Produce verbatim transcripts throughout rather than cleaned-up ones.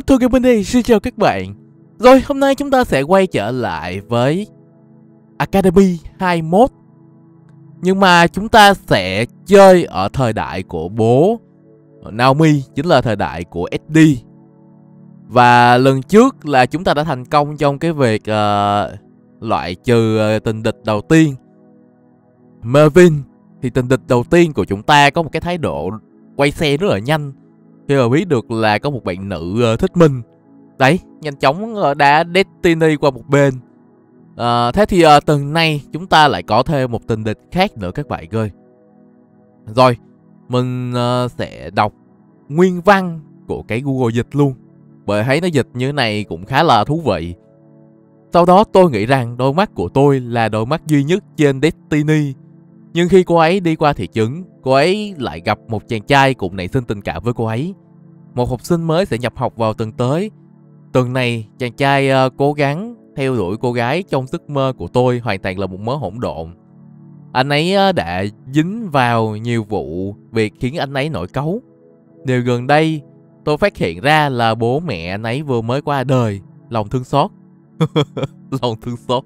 Thưa Gaming đây, xin chào các bạn. Rồi, hôm nay chúng ta sẽ quay trở lại với Academy hai mốt. Nhưng mà chúng ta sẽ chơi ở thời đại của bố Naomi, chính là thời đại của ét đê. Và lần trước là chúng ta đã thành công trong cái việc uh, loại trừ uh, tình địch đầu tiên, Mervyn. Thì tình địch đầu tiên của chúng ta có một cái thái độ quay xe rất là nhanh khi mà biết được là có một bạn nữ uh, thích mình. Đấy, nhanh chóng uh, đã Destiny qua một bên. uh, Thế thì uh, tuần này chúng ta lại có thêm một tình địch khác nữa các bạn ơi. Rồi, mình uh, sẽ đọc nguyên văn của cái Google dịch luôn, bởi thấy nó dịch như thế này cũng khá là thú vị. Sau đó tôi nghĩ rằng đôi mắt của tôi là đôi mắt duy nhất trên Destiny. Nhưng khi cô ấy đi qua thị trấn, cô ấy lại gặp một chàng trai cũng nảy sinh tình cảm với cô ấy. Một học sinh mới sẽ nhập học vào tuần tới. Tuần này, chàng trai uh, cố gắng theo đuổi cô gái trong giấc mơ của tôi hoàn toàn là một mớ hỗn độn. Anh ấy uh, đã dính vào nhiều vụ việc khiến anh ấy nổi cáu. Điều gần đây, tôi phát hiện ra là bố mẹ anh ấy vừa mới qua đời. Lòng thương xót. Lòng thương xót.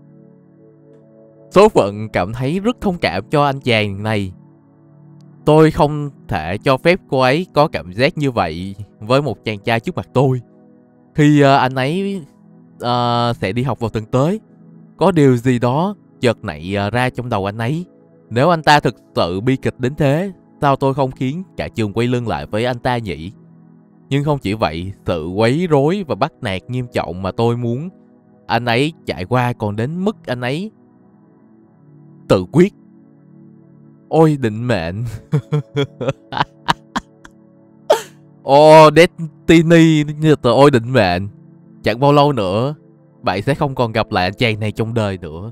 Số phận cảm thấy rất thông cảm cho anh chàng này. Tôi không thể cho phép cô ấy có cảm giác như vậy với một chàng trai trước mặt tôi. Khi uh, anh ấy uh, sẽ đi học vào tuần tới, có điều gì đó chợt nảy uh, ra trong đầu anh ấy. Nếu anh ta thực sự bi kịch đến thế, sao tôi không khiến cả trường quay lưng lại với anh ta nhỉ? Nhưng không chỉ vậy, sự quấy rối và bắt nạt nghiêm trọng mà tôi muốn anh ấy trải qua còn đến mức anh ấy tự quyết. Ôi định mệnh. Ồ, Destiny như từ ôi định mệnh. Chẳng bao lâu nữa bạn sẽ không còn gặp lại anh chàng này trong đời nữa.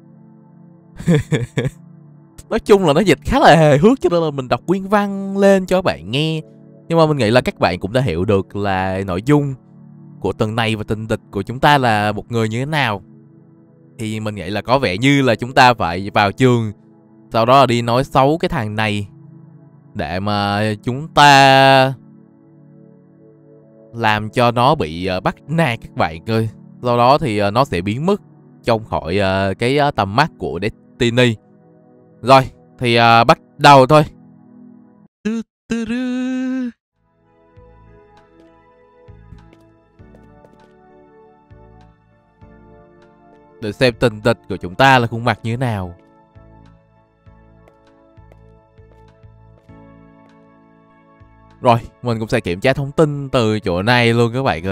Nói chung là nó dịch khá là hề hước, cho nên là mình đọc nguyên văn lên cho các bạn nghe. Nhưng mà mình nghĩ là các bạn cũng đã hiểu được là nội dung của tuần này và tình địch của chúng ta là một người như thế nào. Thì mình nghĩ là có vẻ như là chúng ta phải vào trường, sau đó là đi nói xấu cái thằng này để mà chúng ta làm cho nó bị uh, bắt nạt các bạn ơi. Sau đó thì uh, nó sẽ biến mất trong khỏi uh, cái uh, tầm mắt của Destiny. Rồi, thì uh, bắt đầu thôi. Để xem tình địch của chúng ta là khuôn mặt như thế nào. Rồi, mình cũng sẽ kiểm tra thông tin từ chỗ này luôn các bạn ơi.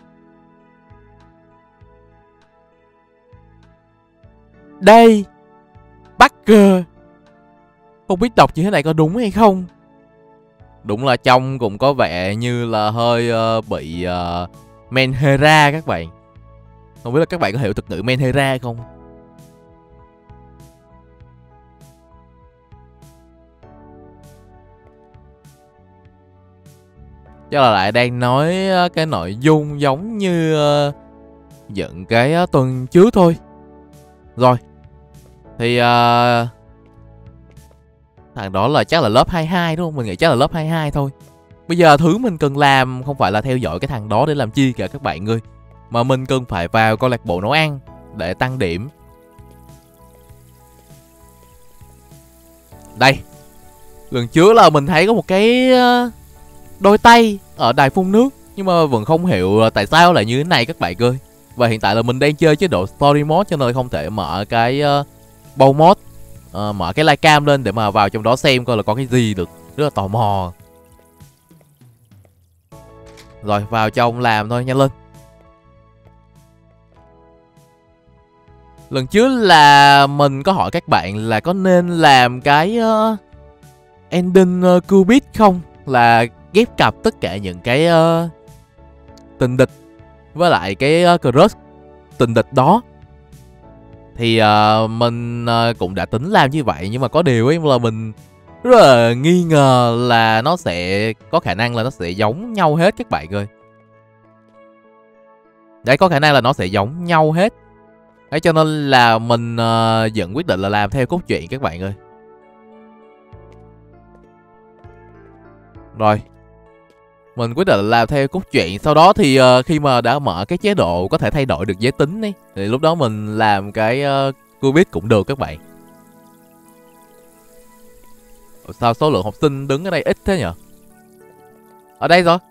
Đây, Parker. Không biết đọc như thế này có đúng hay không. Đúng là trông cũng có vẻ như là hơi uh, bị uh, Menhera các bạn. Không biết là các bạn có hiểu thuật ngữ Menhera không? Chắc là lại đang nói cái nội dung giống như uh, những cái uh, tuần trước thôi. Rồi. Thì uh, thằng đó là chắc là lớp hai mươi hai đúng không? Mình nghĩ chắc là lớp hai mươi hai thôi. Bây giờ thứ mình cần làm không phải là theo dõi cái thằng đó để làm chi cả các bạn ơi, mà mình cần phải vào câu lạc bộ nấu ăn để tăng điểm. Đây. Lần trước là mình thấy có một cái uh, đôi tay ở đài phun nước, nhưng mà vẫn không hiểu tại sao lại như thế này các bạn ơi. Và hiện tại là mình đang chơi chế độ story mode cho nên không thể mở cái uh, bow mode, uh, mở cái live cam lên để mà vào trong đó xem coi là có cái gì được. Rất là tò mò. Rồi vào trong làm thôi, nhanh lên. Lần trước là mình có hỏi các bạn là có nên làm cái uh, ending uh, Cubit không, là ghép cặp tất cả những cái uh, tình địch với lại cái uh, crush tình địch đó. Thì uh, mình uh, cũng đã tính làm như vậy, nhưng mà có điều ấy là mình rất là nghi ngờ là nó sẽ có khả năng là nó sẽ giống nhau hết các bạn ơi. Đấy, có khả năng là nó sẽ giống nhau hết. Đấy, cho nên là mình uh, vẫn quyết định là làm theo cốt truyện các bạn ơi. Rồi. Mình quyết định làm theo cốt truyện. Sau đó thì uh, khi mà đã mở cái chế độ có thể thay đổi được giới tính ấy, thì lúc đó mình làm cái uh, Cubit cũng được các bạn. Sao số lượng học sinh đứng ở đây ít thế nhở? Ở đây rồi.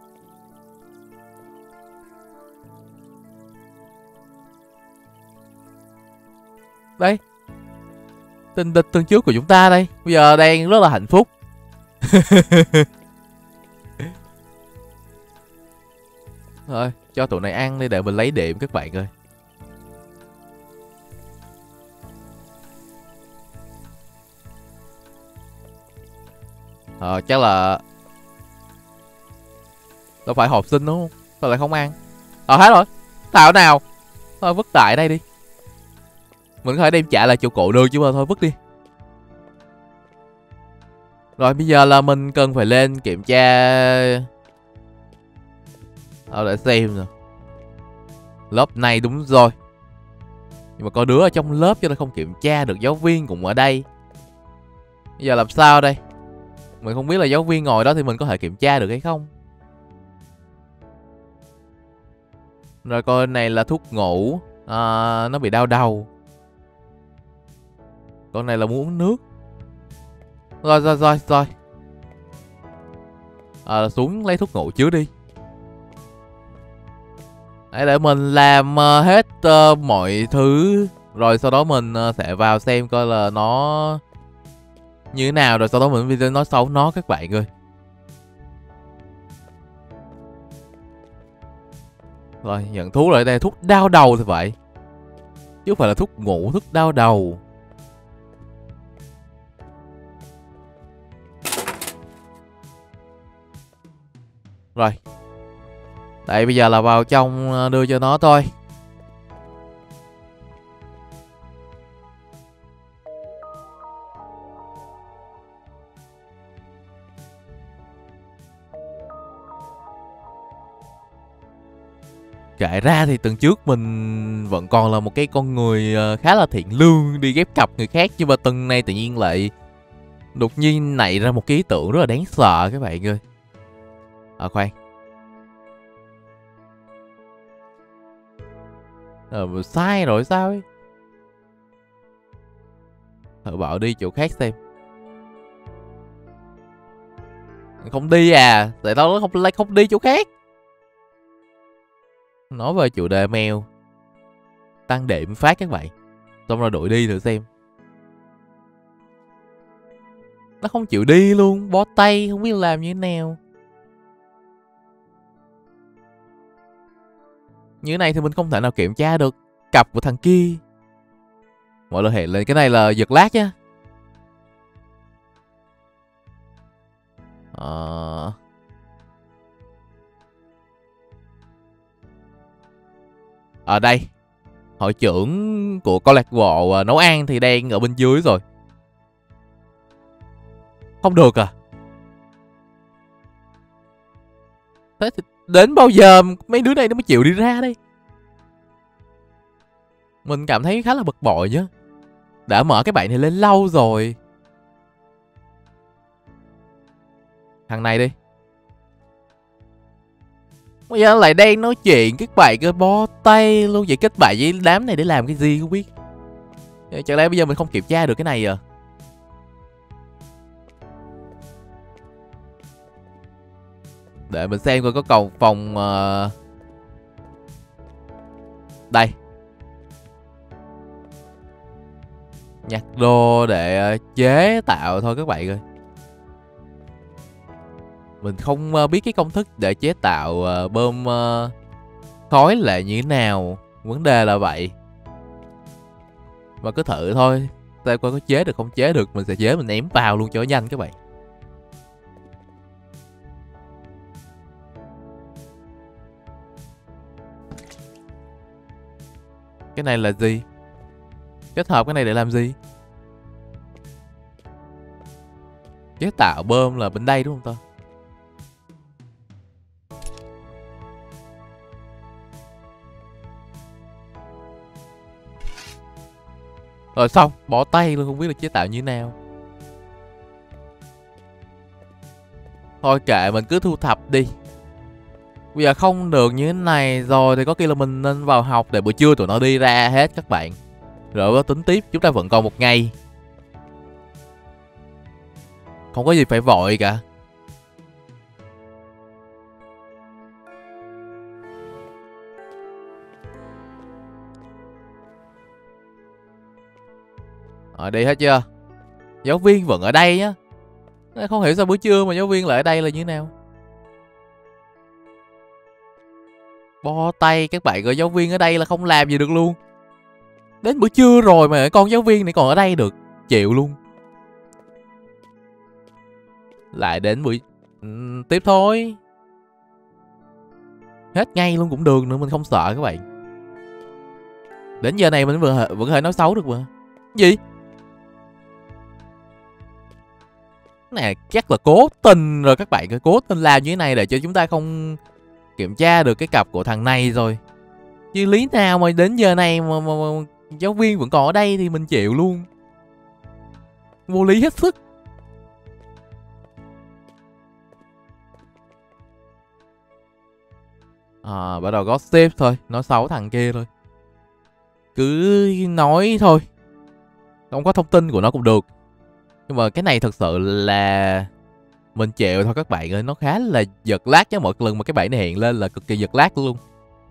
Đây. Tình địch tuần trước của chúng ta đây. Bây giờ đang rất là hạnh phúc. Rồi, cho tụi này ăn đi để mình lấy điểm các bạn ơi. Ờ, chắc là đâu phải học sinh đúng không? Sao lại không ăn? Ờ, hết rồi. Thảo nào. Thôi vứt tại đây đi. Mình có thể đem trả lại chỗ cũ được chứ mà thôi vứt đi. Rồi bây giờ là mình cần phải lên kiểm tra. Ờ, để xem nè. Lớp này đúng rồi. Nhưng mà có đứa ở trong lớp cho nên không kiểm tra được. Giáo viên cũng ở đây. Bây giờ làm sao đây? Mình không biết là giáo viên ngồi đó thì mình có thể kiểm tra được hay không. Rồi coi này là thuốc ngủ. À, nó bị đau đầu. Con này là muốn uống nước. Rồi rồi rồi rồi. À, xuống lấy thuốc ngủ trước đi. Đấy, để mình làm uh, hết uh, mọi thứ. Rồi sau đó mình uh, sẽ vào xem coi là nó như thế nào. Rồi sau đó mình video nói xấu nó các bạn ơi. Rồi nhận thuốc rồi đây. Thuốc đau đầu thì vậy, chứ không phải là thuốc ngủ, thuốc đau đầu. Rồi. Đây bây giờ là vào trong đưa cho nó thôi. Kể ra thì tuần trước mình vẫn còn là một cái con người khá là thiện lương, đi ghép cặp người khác. Nhưng mà tuần này tự nhiên lại đột nhiên nảy ra một cái ý tưởng rất là đáng sợ các bạn ơi. À khoan. Ờ, sai rồi sao ấy. Thử bảo đi chỗ khác xem. Không đi à? Tại tao không lại không đi chỗ khác. Nói về chủ đề mèo. Tăng điểm phát các bạn. Xong rồi đuổi đi thử xem. Nó không chịu đi luôn. Bó tay không biết làm như thế nào. Như thế này thì mình không thể nào kiểm tra được cặp của thằng kia. Mọi người hẹn lên. Cái này là giật lát nhá. Ờ... Ở đây hội trưởng của câu lạc bộ nấu ăn thì đang ở bên dưới rồi. Không được à? Thế thì đến bao giờ mấy đứa này nó mới chịu đi ra đây? Mình cảm thấy khá là bực bội chứ. Đã mở cái bạn này lên lâu rồi. Thằng này đi. Bây giờ lại đang nói chuyện các bạn ơi, bó tay luôn. Vậy kết bạn với đám này để làm cái gì không biết. Chẳng lẽ bây giờ mình không kiểm tra được cái này à? Để mình xem coi có cầu phòng uh... đây. Nhặt đồ để chế tạo thôi các bạn ơi. Mình không biết cái công thức để chế tạo uh, bơm uh, khói là như thế nào. Vấn đề là vậy. Mà cứ thử thôi. Xem coi có chế được không chế được. Mình sẽ chế mình ném vào luôn cho nhanh các bạn. Cái này là gì? Kết hợp cái này để làm gì? Chế tạo bơm là bên đây đúng không ta? Rồi xong, bỏ tay luôn, không biết là chế tạo như thế nào. Thôi kệ, mình cứ thu thập đi. Bây giờ không được như thế này rồi thì có khi là mình nên vào học để buổi trưa tụi nó đi ra hết các bạn. Rồi có tính tiếp, chúng ta vẫn còn một ngày. Không có gì phải vội cả. Ở đây hết chưa? Giáo viên vẫn ở đây nhá. Không hiểu sao buổi trưa mà giáo viên lại ở đây là như thế nào. Bo tay các bạn ơi, giáo viên ở đây là không làm gì được luôn. Đến buổi trưa rồi mà con giáo viên này còn ở đây được. Chịu luôn. Lại đến buổi uhm, tiếp thôi. Hết ngay luôn cũng được nữa, mình không sợ các bạn. Đến giờ này mình vẫn, vẫn có thể nói xấu được mà. Gì? Này chắc là cố tình rồi các bạn ơi, cố tình làm như thế này để cho chúng ta không kiểm tra được cái cặp của thằng này rồi. Chứ lý nào mà đến giờ này mà, mà, mà giáo viên vẫn còn ở đây thì mình chịu luôn. Vô lý hết sức. À, bắt đầu gossip thôi, nói xấu thằng kia thôi. Cứ nói thôi. Không có thông tin của nó cũng được. Nhưng mà cái này thật sự là mình chịu thôi các bạn ơi. Nó khá là giật lát chứ, mỗi lần mà cái bảng này hiện lên là cực kỳ giật lát luôn.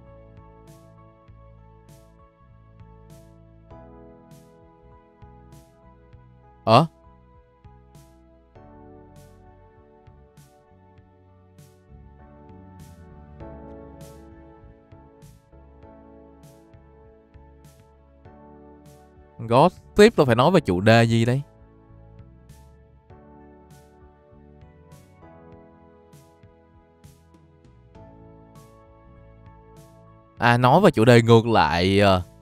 Ờ Gossip tôi phải nói về chủ đề gì đây? À, nói về chủ đề ngược lại.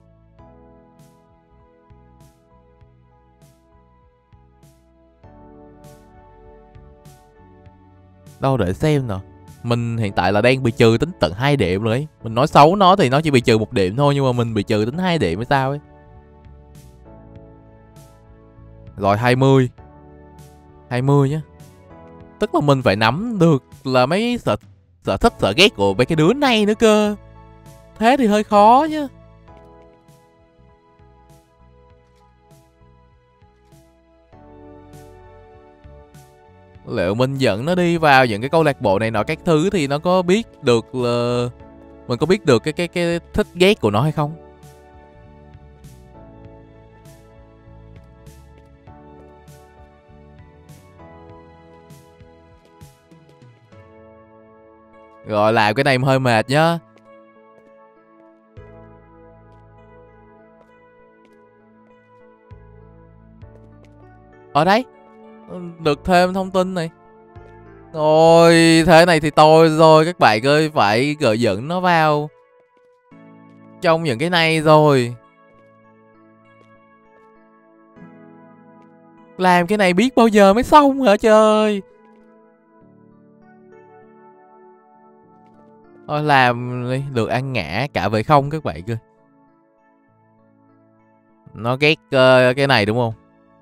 Đâu để xem nào. Mình hiện tại là đang bị trừ tính tận hai điểm rồi ấy. Mình nói xấu nó thì nó chỉ bị trừ một điểm thôi, nhưng mà mình bị trừ tính hai điểm hay sao ấy. Rồi hai mươi. hai mươi nhá. Tức là mình phải nắm được là mấy sở, sở thích sở ghét của mấy cái đứa này nữa cơ. Thế thì hơi khó nhá. Liệu mình dẫn nó đi vào những cái câu lạc bộ này nọ các thứ thì nó có biết được là mình có biết được cái cái cái thích ghét của nó hay không? Rồi làm cái này hơi mệt nhá. Ở đấy được thêm thông tin này. Ôi thế này thì tôi rồi các bạn ơi, phải gợi dẫn nó vào trong những cái này rồi. Làm cái này biết bao giờ mới xong hả trời. Thôi làm đi, được ăn ngã cả về không các bạn ơi. Nó ghét uh, cái này đúng không?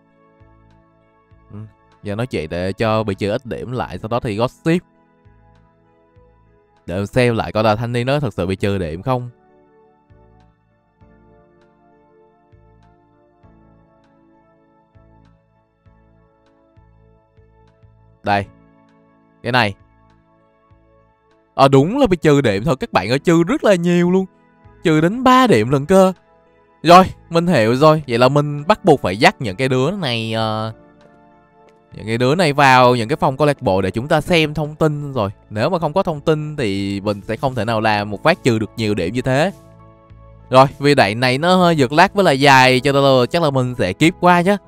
Ừ. Giờ nói chuyện để cho bị trừ ít điểm lại, sau đó thì gossip. Để xem lại coi là thanh niên nó thật sự bị trừ điểm không. Đây. Cái này. Ờ à, đúng là bị trừ điểm thôi các bạn ơi, trừ rất là nhiều luôn. Trừ đến ba điểm lần cơ. Rồi, mình hiểu rồi. Vậy là mình bắt buộc phải dắt những cái đứa này uh, những cái đứa này vào những cái phòng câu lạc bộ để chúng ta xem thông tin rồi. Nếu mà không có thông tin thì mình sẽ không thể nào làm một phát trừ được nhiều điểm như thế. Rồi, vì đoạn này nó hơi giật lag với là dài, cho nên là chắc là mình sẽ skip qua nhé.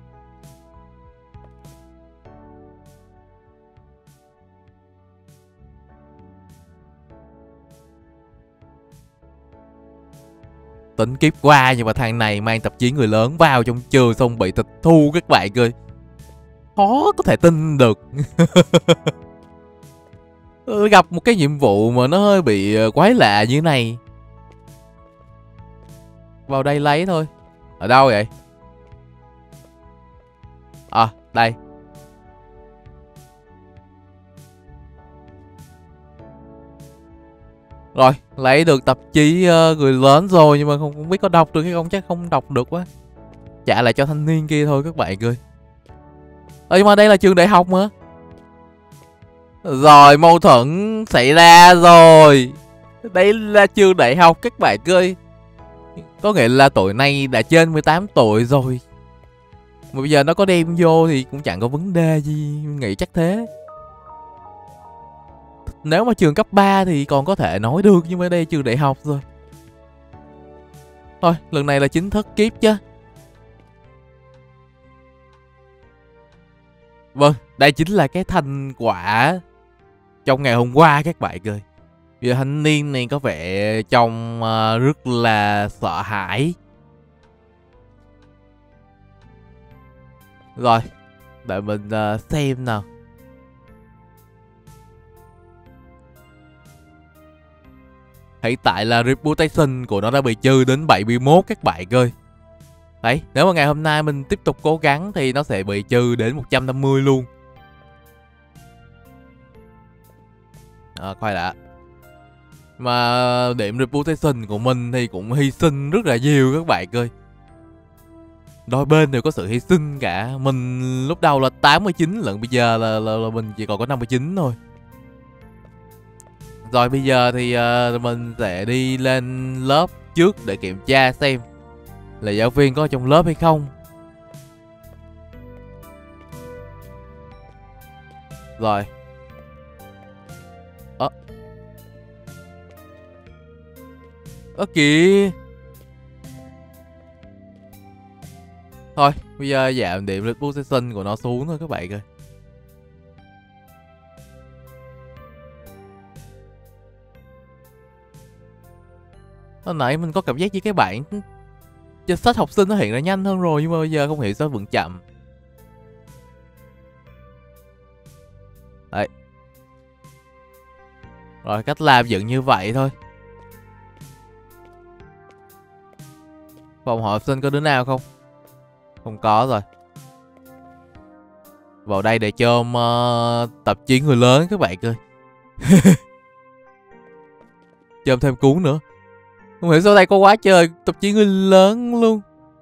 Tính kiếp qua, nhưng mà thằng này mang tạp chí người lớn vào trong trường xong bị tịch thu các bạn ơi. Khó có thể tin được. Gặp một cái nhiệm vụ mà nó hơi bị quái lạ như thế này. Vào đây lấy thôi. Ở đâu vậy? À, đây. Rồi, lấy được tạp chí uh, người lớn rồi, nhưng mà không, không biết có đọc được hay không, chắc không đọc được quá. Trả lại cho thanh niên kia thôi các bạn ơi. Ơ, nhưng mà đây là trường đại học mà. Rồi, mâu thuẫn xảy ra rồi. Đây là trường đại học các bạn ơi. Có nghĩa là tuổi này đã trên mười tám tuổi rồi. Mà bây giờ nó có đem vô thì cũng chẳng có vấn đề gì, nghĩ chắc thế. Nếu mà trường cấp ba thì còn có thể nói được, nhưng mà đây trường đại học rồi. Thôi, lần này là chính thức kiếp chứ. Vâng, đây chính là cái thành quả trong ngày hôm qua các bạn ơi. Bây giờ thanh niên này có vẻ trông uh, rất là sợ hãi. Rồi, để mình uh, xem nào. Hiện tại là reputation của nó đã bị trừ đến bảy mươi mốt các bạn ơi. Đấy, nếu mà ngày hôm nay mình tiếp tục cố gắng thì nó sẽ bị trừ đến một trăm năm mươi luôn. À, khoan đã. Mà điểm reputation của mình thì cũng hy sinh rất là nhiều các bạn ơi. Đôi bên đều có sự hy sinh cả. Mình lúc đầu là tám mươi chín lận, bây giờ là, là, là mình chỉ còn có năm mươi chín thôi. Rồi bây giờ thì uh, mình sẽ đi lên lớp trước để kiểm tra xem là giáo viên có ở trong lớp hay không. Rồi. Ơ. Ơ kìa. Thôi, bây giờ giảm điểm reputation của nó xuống thôi các bạn ơi. Hồi nãy mình có cảm giác như cái bảng trên sách học sinh nó hiện ra nhanh hơn rồi, nhưng mà bây giờ không hiểu sao vẫn chậm. Đấy. Rồi, cách làm dựng như vậy thôi. Phòng học sinh có đứa nào không? Không có rồi. Vào đây để chôm uh, tạp chí người lớn các bạn ơi. Chôm thêm cuốn nữa. Không hiểu sao đây có quá trời tạp chí người lớn luôn.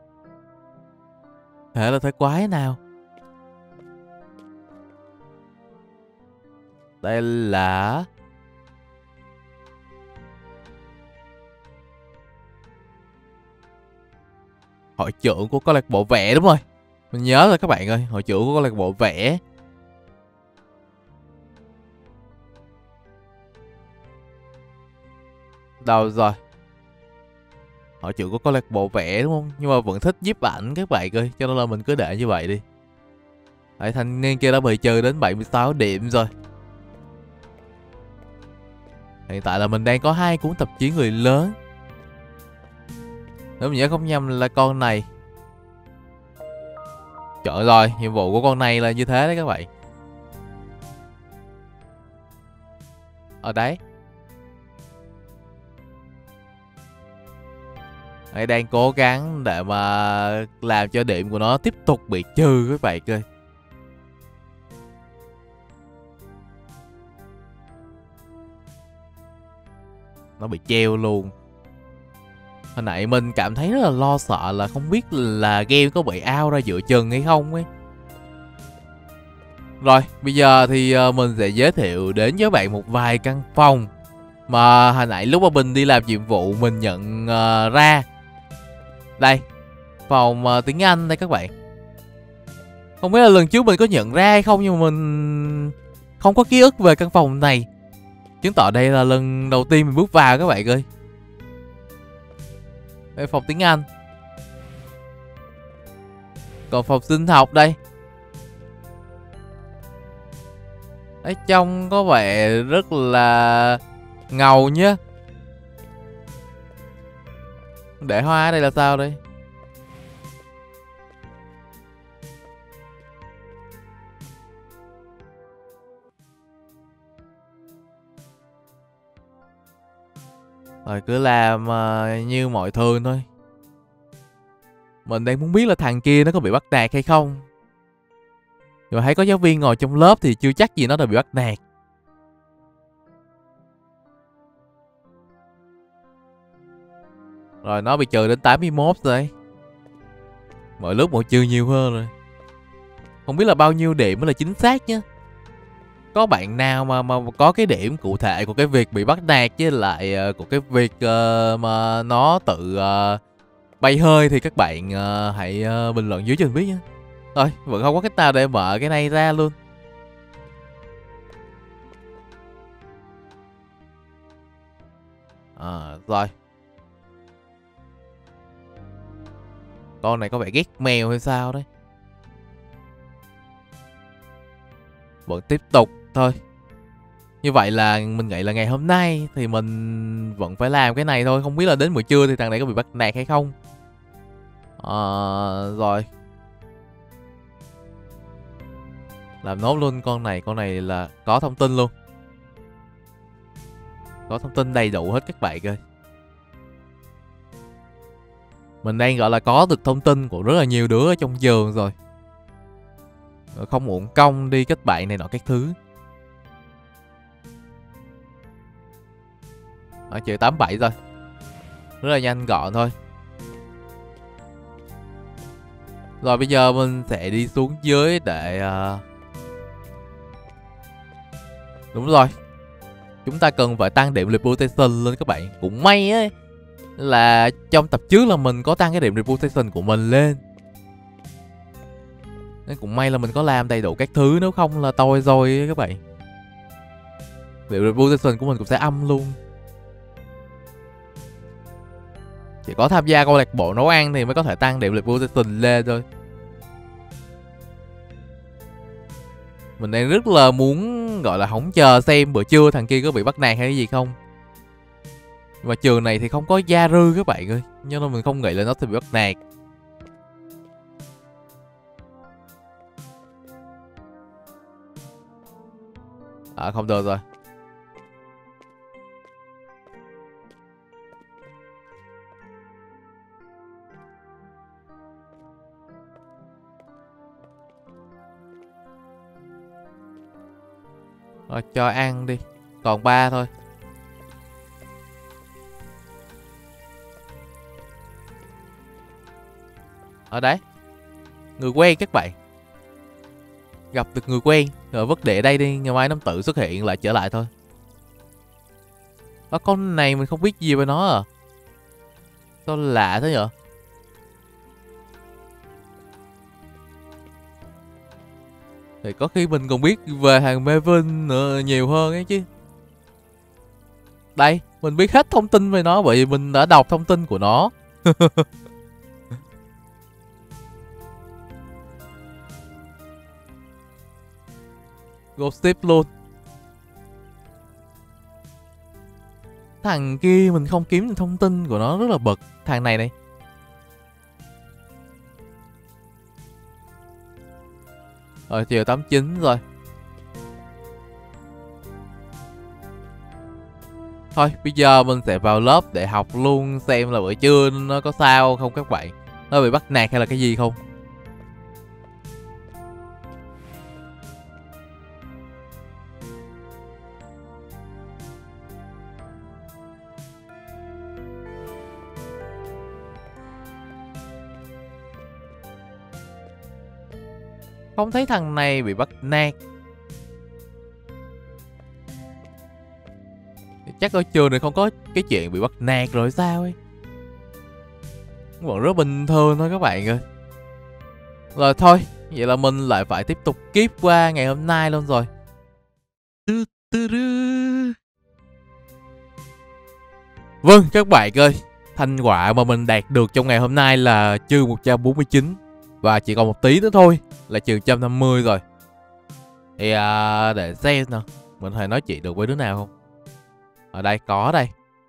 Thế là thế quái nào. Đây là hội trưởng của câu lạc bộ vẽ, đúng rồi. Mình nhớ rồi các bạn ơi, hội trưởng của câu lạc bộ vẽ. Đâu rồi? Hội trưởng của câu lạc bộ vẽ đúng không? Nhưng mà vẫn thích nhiếp ảnh các bạn ơi, cho nên là mình cứ để như vậy đi. Đấy, thanh niên kia đã bị trừ đến bảy mươi sáu điểm rồi. Hiện tại là mình đang có hai cuốn tạp chí người lớn. Nếu mình nhớ không nhầm là con này. Trời rồi, nhiệm vụ của con này là như thế đấy các bạn. Ở đấy. Hãy đang cố gắng để mà làm cho điểm của nó tiếp tục bị trừ các bạn ơi. Nó bị treo luôn. Hồi nãy mình cảm thấy rất là lo sợ là không biết là game có bị out ra giữa chừng hay không ấy. Rồi, bây giờ thì mình sẽ giới thiệu đến với bạn một vài căn phòng mà hồi nãy lúc mà mình đi làm nhiệm vụ mình nhận uh, ra. Đây, phòng uh, tiếng Anh đây các bạn. Không biết là lần trước mình có nhận ra hay không, nhưng mà mình không có ký ức về căn phòng này. Chứng tỏ đây là lần đầu tiên mình bước vào các bạn ơi. Đây, phòng tiếng Anh. Còn phòng sinh học đây. Đấy, trông có vẻ rất là ngầu nhá. Để hoa ở đây là sao đây? Rồi cứ làm uh, như mọi thường thôi. Mình đang muốn biết là thằng kia nó có bị bắt nạt hay không. Nhưng mà thấy có giáo viên ngồi trong lớp thì chưa chắc gì nó đã bị bắt nạt. Rồi nó bị trừ đến tám mươi mốt rồi. Mỗi lúc một trừ nhiều hơn rồi. Không biết là bao nhiêu điểm mới là chính xác nhá. Có bạn nào mà mà có cái điểm cụ thể của cái việc bị bắt nạt với lại uh, của cái việc uh, mà nó tự uh, bay hơi thì các bạn uh, hãy uh, bình luận dưới cho mình biết nhé. Rồi, vẫn không có cách nào để mở cái này ra luôn. À, rồi. Con này có vẻ ghét mèo hay sao đấy. Vẫn tiếp tục thôi. Như vậy là mình nghĩ là ngày hôm nay thì mình vẫn phải làm cái này thôi. Không biết là đến buổi trưa thì thằng này có bị bắt nạt hay không. À, rồi. Làm nốt luôn con này. Con này là có thông tin luôn. Có thông tin đầy đủ hết các bạn ơi. Mình đang gọi là có được thông tin của rất là nhiều đứa ở trong giường rồi. Không uổng công đi kết bạn này nọ các thứ. Ở trừ tám mươi bảy rồi. Rất là nhanh gọn thôi. Rồi bây giờ mình sẽ đi xuống dưới để uh... đúng rồi. Chúng ta cần phải tăng điểm reputation lên các bạn. Cũng may ấy là trong tập trước là mình có tăng cái điểm reputation của mình lên. Nên cũng may là mình có làm đầy đủ các thứ. Nếu không là tôi rồi các bạn. Điểm reputation của mình cũng sẽ âm luôn. Chỉ có tham gia câu lạc bộ nấu ăn thì mới có thể tăng điểm reputation lên thôi. Mình đang rất là muốn gọi là hóng chờ xem bữa trưa thằng kia có bị bắt nạt hay cái gì không. Mà trường này thì không có gia rư các bạn ơi. Nhưng mà mình không nghĩ là nó sẽ bị bắt nạt. À không được rồi. Rồi cho ăn đi. Còn ba thôi. Ở đấy. Người quen các bạn. Gặp được người quen. Rồi vứt để đây đi. Ngày mai nó tự xuất hiện lại trở lại thôi. Đó, con này mình không biết gì về nó à. Sao lạ thế nhở. Thì có khi mình còn biết về hàng Maven nữa nhiều hơn ấy chứ. Đây, mình biết hết thông tin về nó bởi vì mình đã đọc thông tin của nó. Gossip luôn. Thằng kia mình không kiếm được thông tin của nó rất là bực. Thằng này này. Rồi chiều tám mươi chín rồi. Thôi bây giờ mình sẽ vào lớp để học luôn xem là bữa trưa nó có sao không các bạn. Nó bị bắt nạt hay là cái gì không. Không thấy thằng này bị bắt nạt. Chắc ở trường này không có cái chuyện bị bắt nạt rồi sao ấy. Vẫn rất bình thường thôi các bạn ơi. Rồi thôi, vậy là mình lại phải tiếp tục kiếp qua ngày hôm nay luôn rồi. Vâng các bạn ơi, thành quả mà mình đạt được trong ngày hôm nay là trừ một trăm bốn mươi chín. Và chỉ còn một tí nữa thôi là trừ một trăm năm mươi rồi. Thì à, để xem nào, mình có thể nói chuyện được với đứa nào không. Ở đây có đây.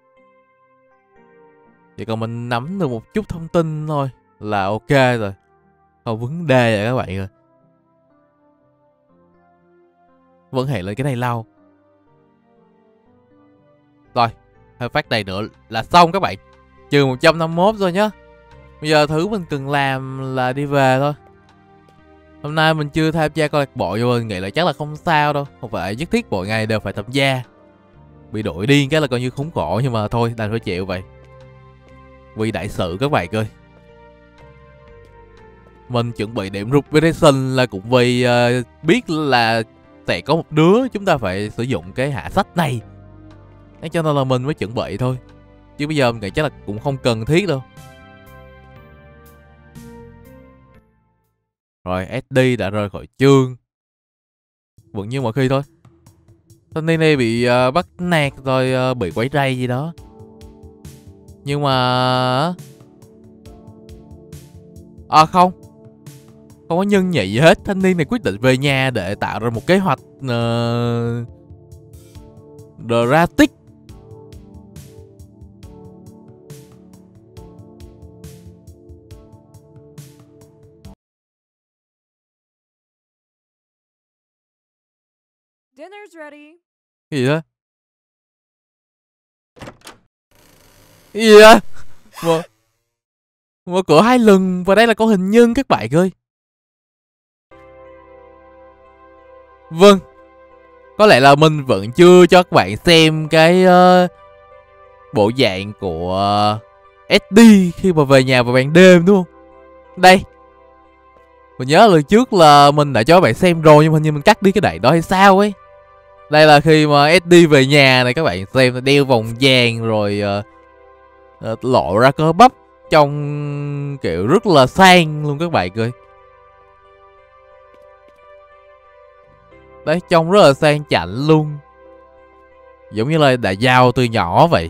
Chỉ cần mình nắm được một chút thông tin thôi là ok rồi. Không vấn đề rồi các bạn ơi. Vẫn hẹn lên cái này lâu. Rồi, hơi phát này nữa là xong các bạn. Trừ một trăm năm mươi mốt rồi nhá. Bây giờ thứ mình cần làm là đi về thôi. Hôm nay mình chưa tham gia câu lạc bộ, nhưng mình nghĩ là chắc là không sao đâu. Không phải nhất thiết mỗi ngày đều phải tham gia. Bị đuổi điên cái là coi như khốn khổ, nhưng mà thôi đành phải chịu vậy. vị đại sự các bạn ơi. Mình chuẩn bị điểm reputation là cũng vì uh, biết là sẽ có một đứa chúng ta phải sử dụng cái hạ sách này. Thế cho nên là mình mới chuẩn bị thôi. Chứ bây giờ mình nghĩ chắc là cũng không cần thiết đâu. Rồi ét đê đã rời khỏi chương. Vẫn như mọi khi thôi. Thanh niên này bị uh, bắt nạt rồi uh, bị quấy rầy gì đó. Nhưng mà... À không. Không có nhân nhị gì hết. Thanh niên này quyết định về nhà để tạo ra một kế hoạch uh, drastic. Dinner's ready. Cái gì đó? Cái gì đó? Mở, mở cửa hai lần và đây là con hình nhân các bạn ơi. Vâng. Có lẽ là mình vẫn chưa cho các bạn xem cái uh, bộ dạng của uh, ét đê khi mà về nhà vào ban đêm đúng không? Đây. Mình nhớ lần trước là mình đã cho các bạn xem rồi nhưng mà hình như mình cắt đi cái đoạn đó hay sao ấy. Đây là khi mà ét đê về nhà này các bạn xem, nó đeo vòng vàng rồi uh, uh, lộ ra cơ bắp trong kiểu rất là sang luôn các bạn ơi. Đấy, trông rất là sang chảnh luôn. Giống như là đã giàu từ nhỏ vậy.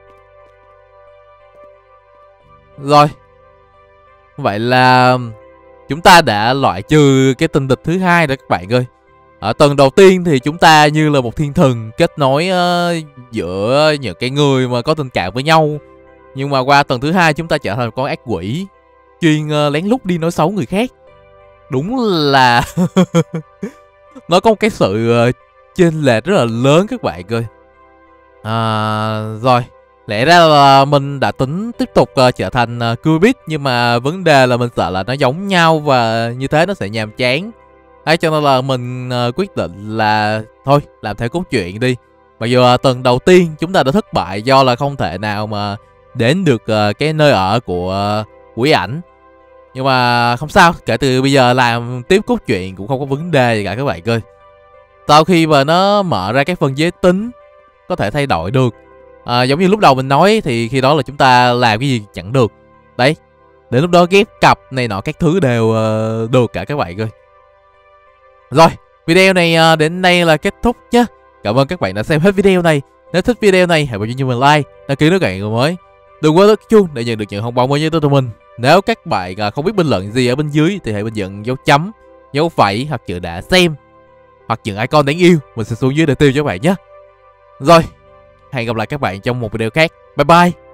Rồi. Vậy là chúng ta đã loại trừ cái tình địch thứ hai đó các bạn ơi. Ở tầng đầu tiên thì chúng ta như là một thiên thần kết nối uh, giữa những cái người mà có tình cảm với nhau. Nhưng mà qua tầng thứ hai chúng ta trở thành một con ác quỷ chuyên uh, lén lút đi nói xấu người khác. Đúng là nó có một cái sự uh, chênh lệch rất là lớn các bạn ơi. À, rồi. Lẽ ra là mình đã tính tiếp tục uh, trở thành uh, Cubit. Nhưng mà vấn đề là mình sợ là nó giống nhau và như thế nó sẽ nhàm chán. Đấy, cho nên là mình uh, quyết định là thôi làm theo cốt truyện đi. Mặc dù uh, tuần đầu tiên chúng ta đã thất bại do là không thể nào mà đến được uh, cái nơi ở của uh, quỷ ảnh. Nhưng mà không sao, kể từ bây giờ làm tiếp cốt truyện cũng không có vấn đề gì cả các bạn ơi. Sau khi mà nó mở ra cái phần giới tính có thể thay đổi được, à, giống như lúc đầu mình nói thì khi đó là chúng ta làm cái gì chẳng được. Đấy, đến lúc đó ghép cặp này nọ các thứ đều uh, được cả các bạn ơi. Rồi, video này uh, đến đây là kết thúc nhé. Cảm ơn các bạn đã xem hết video này. Nếu thích video này hãy bấm cho mình like, đăng ký nước người mới. Đừng quên bật chuông để nhận được những thông báo mới nhất từ tụi mình. Nếu các bạn uh, không biết bình luận gì ở bên dưới thì hãy bình luận dấu chấm, dấu phẩy hoặc chữ đã xem, hoặc những icon đáng yêu, mình sẽ xuống dưới để tiêu cho các bạn nhé. Rồi, hẹn gặp lại các bạn trong một video khác. Bye bye.